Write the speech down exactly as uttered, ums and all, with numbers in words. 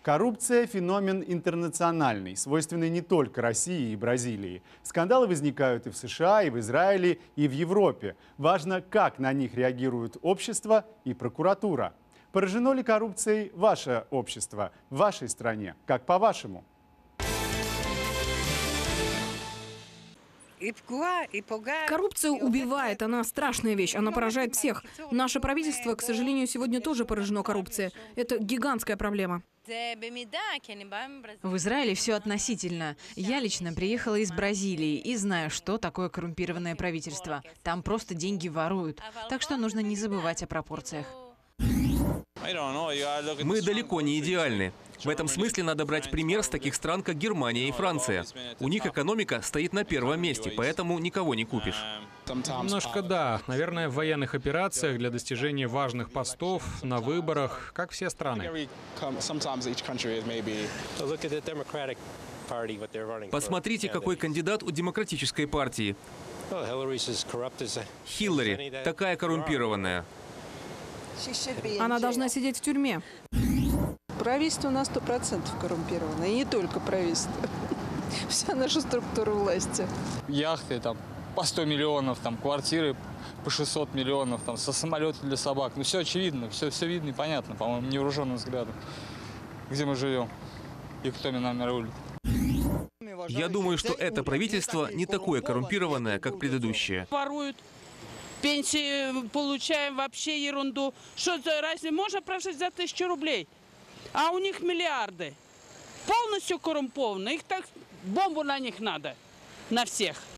Коррупция – феномен интернациональный, свойственный не только России и Бразилии. Скандалы возникают и в США, и в Израиле, и в Европе. Важно, как на них реагирует общество и прокуратура. Поражено ли коррупцией ваше общество в вашей стране? Как по-вашему? Коррупция убивает, она страшная вещь, она поражает всех. Наше правительство, к сожалению, сегодня тоже поражено коррупцией. Это гигантская проблема. В Израиле все относительно. Я лично приехала из Бразилии и знаю, что такое коррумпированное правительство. Там просто деньги воруют. Так что нужно не забывать о пропорциях. Мы далеко не идеальны. В этом смысле надо брать пример с таких стран, как Германия и Франция. У них экономика стоит на первом месте, поэтому никого не купишь. Немножко да. Наверное, в военных операциях для достижения важных постов, на выборах, как все страны. Посмотрите, какой кандидат у Демократической партии. Хиллари, такая коррумпированная. Она должна сидеть в тюрьме. Правительство на сто процентов коррумпировано. И не только правительство. Вся наша структура власти. Яхты там по сто миллионов, там квартиры по шестьсот миллионов, там со самолетов для собак. Ну все очевидно, все, все видно и понятно, по-моему, невооруженным взглядом. Где мы живем и кто нами рулит. Я думаю, что это правительство не такое коррумпированное, как предыдущее. Воруют. Пенсии получаем, вообще ерунду. Что за разница? Можно прожить за тысячу рублей, а у них миллиарды. Полностью коррумпованы. Их так, бомбу на них надо. На всех.